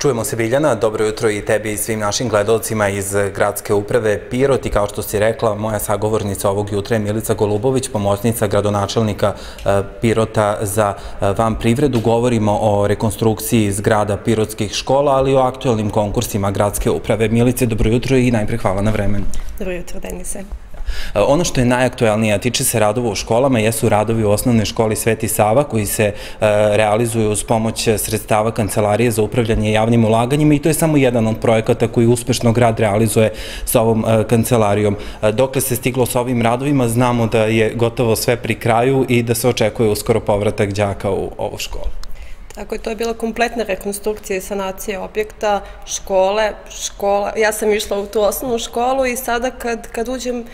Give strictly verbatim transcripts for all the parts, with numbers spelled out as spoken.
Čujemo se, Biljana, dobro jutro i tebi i svim našim gledalcima iz gradske uprave Pirot i kao što si rekla, moja sagovornica ovog jutra je Milica Golubović, pomoćnica gradonačelnika Pirota za van privredu. Govorimo o rekonstrukciji zgrada pirotskih škola, ali i o aktuelnim konkursima gradske uprave. Milice, dobro jutro i najpre hvala na vremenu. Dobro jutro, Denise. Ono što je najaktuelnije, a tiče se radova u školama, jesu radovi u osnovnoj školi Sveti Sava koji se realizuju uz pomoć sredstava Kancelarije za upravljanje javnim ulaganjima i to je samo jedan od projekata koji uspešno grad realizuje sa ovom kancelarijom. Dokle se stiglo sa ovim radovima, znamo da je gotovo sve pri kraju i da se očekuje uskoro povratak đaka u ovu školu. Tako je, to je bila kompletna rekonstrukcija i sanacija objekta, škole, škola. Ja sam išla u tu osnovnu školu i sada kad uđem,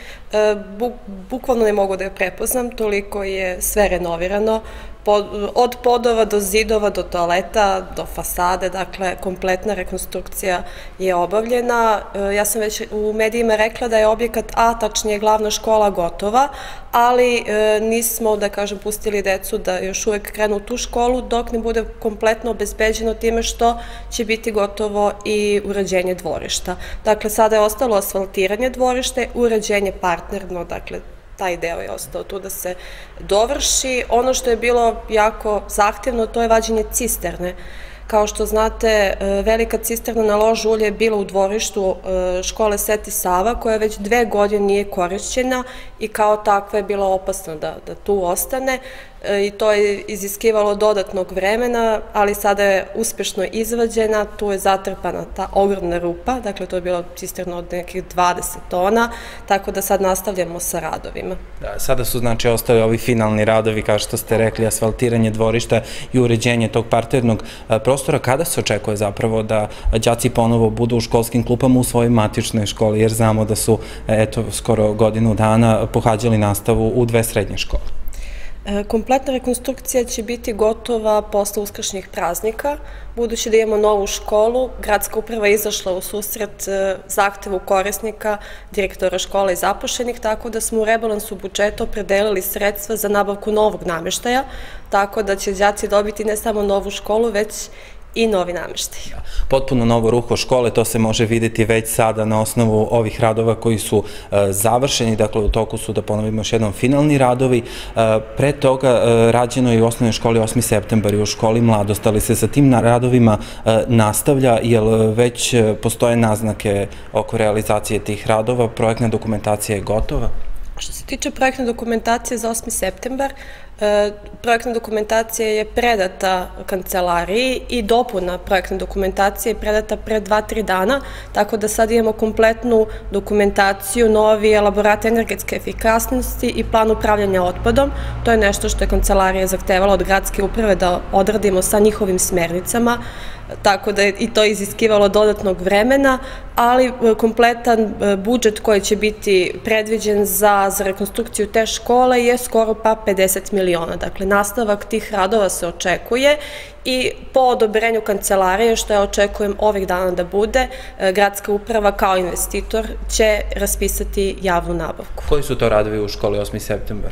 bukvalno ne mogu da je prepoznam, toliko je sve renovirano, od podova do zidova, do toaleta, do fasade, dakle, kompletna rekonstrukcija je obavljena. Ja sam već u medijima rekla da je objekat A, tačnije glavna škola, gotova, ali nismo, da kažem, pustili decu da još uvek krenu u tu školu dok ne bude kompletno obezbeđeno time što će biti gotovo i uređenje dvorišta. Dakle, sada je ostalo asfaltiranje dvorište, uređenje partnerno, dakle, taj deo je ostao tu da se dovrši. Ono što je bilo jako zahtevno, to je vađenje cisterne. Kao što znate, velika cisterna na lož ulje je bila u dvorištu škole Sveti Sava, koja već dve godine nije korišćena i kao takva je bila opasna da tu ostane i to je iziskivalo dodatnog vremena, ali sada je uspešno izvađena, tu je zatrpana ta ogromna rupa, dakle to je bilo cisterno od nekih dvadeset tona, tako da sad nastavljamo sa radovima. Sada su znači ostali ovi finalni radovi, kao što ste rekli, asfaltiranje dvorišta i uređenje tog parternog prostora. Kada se očekuje zapravo da đaci ponovo budu u školskim klupama u svojoj matičnoj školi, jer znamo da su, eto, skoro godinu dana pohađali nastavu u dve srednje škole? Kompletna rekonstrukcija će biti gotova posle uskršnjih praznika, budući da imamo novu školu. Gradska uprava je izašla u susret zahtevu korisnika, direktora škola i zaposlenih, tako da smo u rebalansu budžeta opredelili sredstva za nabavku novog nameštaja, tako da će đaci dobiti ne samo novu školu, već i novi nameštaj. Potpuno novo ruho škole, to se može videti već sada na osnovu ovih radova koji su završeni, dakle u toku su, da ponovimo još jednom, finalni radovi. Pre toga rađeno je u osnovnoj školi osmi septembar i u školi Mladost, ali se sa tim radovima nastavlja, jer već postoje naznake oko realizacije tih radova, projektna dokumentacija je gotova? Što se tiče projektne dokumentacije za osmi septembar, projektna dokumentacija je predata kancelariji i dopuna projektne dokumentacije je predata pre dva, tri dana, tako da sad imamo kompletnu dokumentaciju, novi elaborat energetske efikasnosti i plan upravljanja otpadom. To je nešto što je kancelarija zahtevala od gradske uprave da odradimo sa njihovim smernicama, tako da je i to iziskivalo dodatnog vremena, ali kompletan budžet koji će biti predviđen za rekonstrukciju te škole je skoro pa pedeset miliona. Dakle, nastavak tih radova se očekuje i po odobrenju kancelarije, što ja očekujem ovih dana da bude, gradska uprava kao investitor će raspisati javnu nabavku. Koji su to radovi u školi osmi septembar?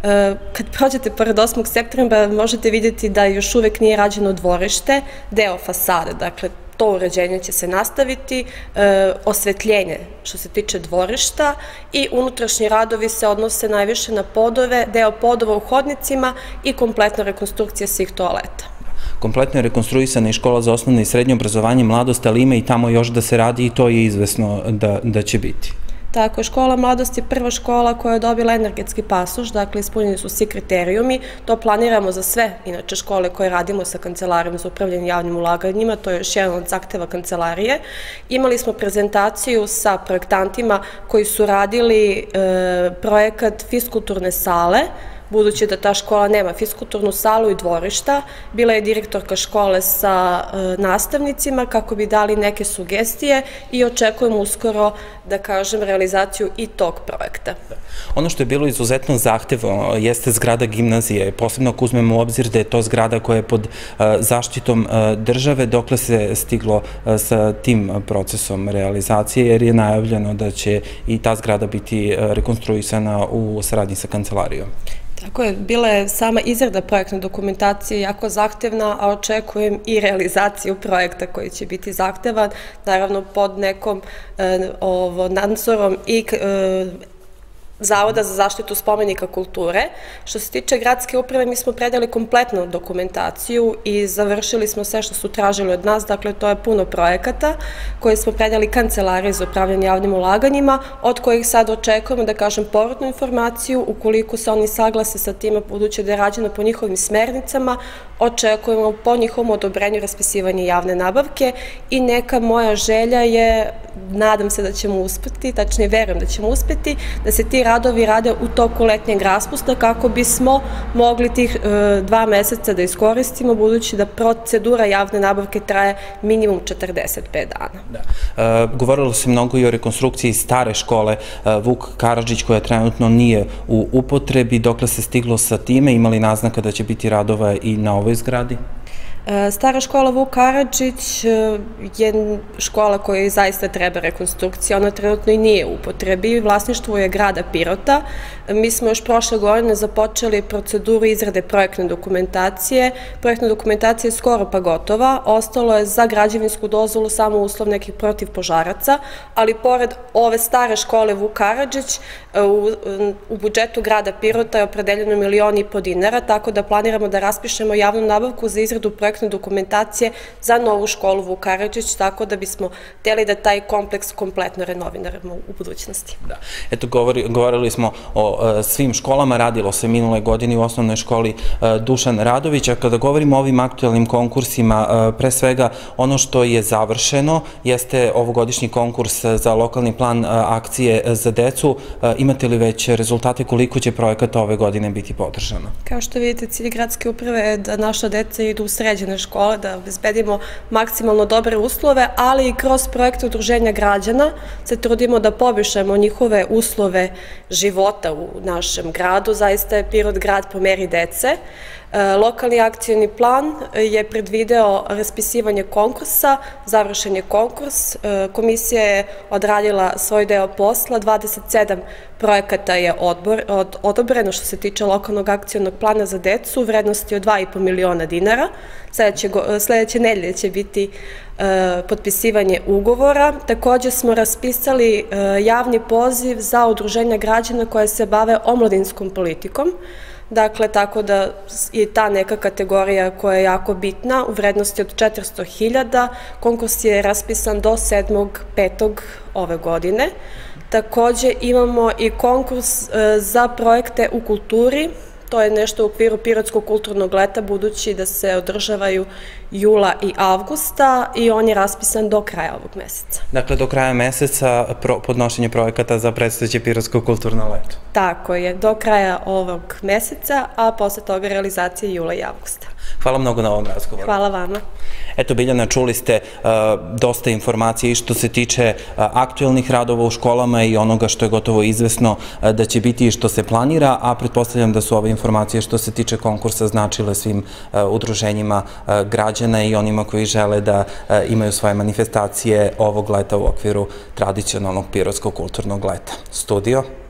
Kad prođete pored osmog septembra možete vidjeti da još uvek nije rađeno dvorište, deo fasade, dakle to uređenje će se nastaviti, osvetljenje što se tiče dvorišta i unutrašnji radovi se odnose najviše na podove, deo podova u hodnicima i kompletna rekonstrukcija svih toaleta. Kompletno je rekonstruisana i škola za osnovno i srednje obrazovanje Mladost, ali ima i tamo još da se radi i to je izvesno da će biti. Tako je, škola Mladost je prva škola koja je dobila energetski pasoš, dakle ispunjeni su svi kriterijumi, to planiramo za sve, inače škole koje radimo sa Kancelarijom za upravljanje javnim ulaganjima, to je još jedan od zahteva kancelarije. Imali smo prezentaciju sa projektantima koji su radili projekat fiskulturne sale, budući da ta škola nema fiskulturnu salu i dvorišta. Bila je direktorka škole sa nastavnicima kako bi dali neke sugestije i očekujemo uskoro, da kažem, realizaciju i tog projekta. Ono što je bilo izuzetno zahtevno jeste zgrada gimnazije, posebno ako uzmemo u obzir da je to zgrada koja je pod zaštitom države. Dokle se stiglo sa tim procesom realizacije, jer je najavljeno da će i ta zgrada biti rekonstruisana u saradnji sa kancelarijom? Tako je, bila je sama izrada projektne dokumentacije jako zahtevna, a očekujem i realizaciju projekta koji će biti zahtevan, naravno pod nekom nadzorom i Zavoda za zaštitu spomenika kulture. Što se tiče gradske uprave, mi smo predali kompletnu dokumentaciju i završili smo sve što su tražili od nas, dakle to je puno projekata koje smo predali Kancelariji za upravljanje javnim ulaganjima, od kojih sad očekujemo, da kažem, povratnu informaciju, ukoliko se oni saglase sa time, budući da je rađeno po njihovim smernicama, očekujemo po njihovom odobrenju raspisivanje javne nabavke i neka moja želja je, nadam se da ćemo uspeti, tačnije verujem da ćemo uspeti, da se ti radovi rade u toku letnjeg raspusta kako bismo mogli tih dva meseca da iskoristimo, budući da procedura javne nabavke traje minimum četrdeset pet dana. Govorilo se mnogo i o rekonstrukciji stare škole Vuk Karadžić, koja trenutno nije u upotrebi. Dokle se stiglo sa time? Imali naznaka da će biti radova i na ovoj zgradi? Stara škola Vuk Karadžić je škola koja zaista treba rekonstrukcija, ona trenutno i nije u upotrebi, vlasništvo je grada Pirota. Mi smo još prošle godine započeli proceduru izrade projektne dokumentacije. Projektna dokumentacija je skoro pa gotova, ostalo je za građevinsku dozvolu samo uslov nekih protivpožaraca, ali pored ove stare škole Vuk Karadžić u budžetu grada Pirota je opredeljeno milion i po dinara, tako da planiramo da raspišemo javnu nabavku za izradu projektne dokumentacije za novu školu Vuk Karadžić, tako da bismo hteli da taj kompleks kompletno renoviramo u budućnosti. Da. Eto, govorili smo o svim školama, radilo se minule godine u osnovnoj školi Dušan Radović, a kada govorimo o ovim aktualnim konkursima, pre svega ono što je završeno jeste ovogodišnji konkurs za lokalni plan akcije za decu. Imate li već rezultate koliko će projekata ove godine biti podržano? Kao što vidite, cilj gradske uprave je da naša deca idu u sređene škole, da obezbedimo maksimalno dobre uslove, ali i kroz projekte udruženja građana se trudimo da poboljšamo njihove uslove života u našem gradu. Zaista je Pirot grad po meri dece. Lokalni akcioni plan je predvideo raspisivanje konkursa, završen je konkurs, komisija je odradila svoj deo posla, dvadeset sedam projekata je odobreno što se tiče lokalnog akcionog plana za decu, u vrednosti od dva i po miliona dinara. Sledeće nedelje će biti potpisivanje ugovora. Takođe smo raspisali javni poziv za udruženja građana koje se bave omladinskom politikom. Dakle, tako da je ta neka kategorija koja je jako bitna u vrednosti od četiristo hiljada. Konkurs je raspisan do sedmog petog ove godine. Takođe imamo i konkurs za projekte u kulturi. To je nešto u okviru Pirotskog kulturnog leta, budući da se održavaju jula i avgusta i on je raspisan do kraja ovog meseca. Dakle, do kraja meseca podnošenje projekata za predstojeće Pirotsko kulturno leto. Tako je, do kraja ovog meseca, a posle toga realizacije jula i avgusta. Hvala mnogo na ovom razgovoru. Hvala vama. Eto, Biljana, čuli ste dosta informacije i što se tiče aktuelnih radova u školama i onoga što je gotovo izvesno da će biti i što se planira, a pretpostavljam da su ove informacije što se tiče konkursa značile svim udruženjima građana i onima koji žele da imaju svoje manifestacije ovog leta u okviru tradicionalnog Pirotskog kulturnog leta. Studio.